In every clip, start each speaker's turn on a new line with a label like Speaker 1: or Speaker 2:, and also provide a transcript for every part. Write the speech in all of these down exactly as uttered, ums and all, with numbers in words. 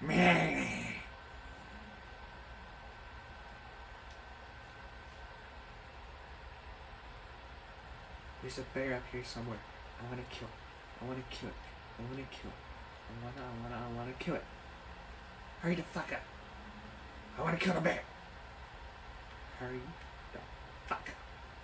Speaker 1: Meh. There's a bear up here somewhere. I wanna kill it. I wanna kill it. I wanna kill it. I wanna, I wanna, I wanna kill it. Hurry the fuck up. I wanna kill the bear. Hurry the fuck up.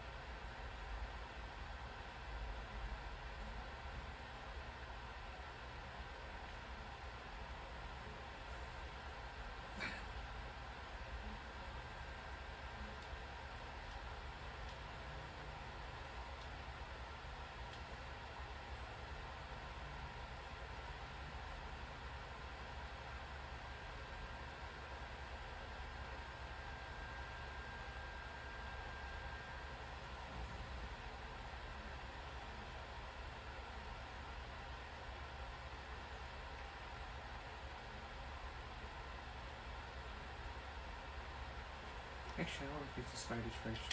Speaker 1: Actually, I want to fix the spiders first.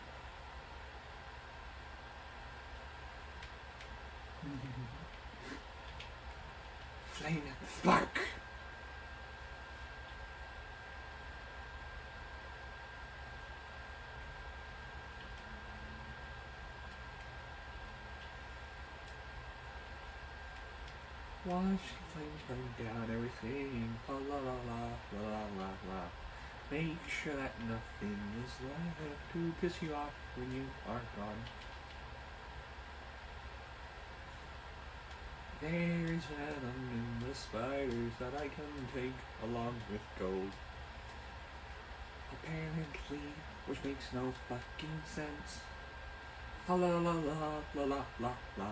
Speaker 1: Flame spark! Watch flames burn down everything. La la la la la la la. Make sure that nothing is left to piss you off when you are gone. There is venom in the spiders that I can take along with gold. Apparently, which makes no fucking sense. La la la la la la la la.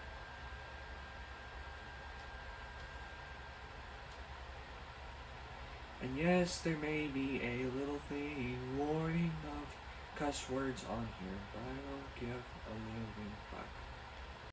Speaker 1: And yes, there may be a little thing warning of cuss words on here, but I don't give a living fuck.